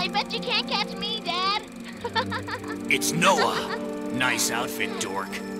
I bet you can't catch me, Dad. It's Noah. Nice outfit, dork.